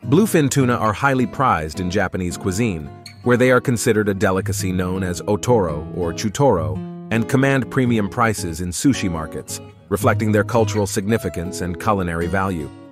Bluefin tuna are highly prized in Japanese cuisine, where they are considered a delicacy known as otoro or chutoro and command premium prices in sushi markets, reflecting their cultural significance and culinary value.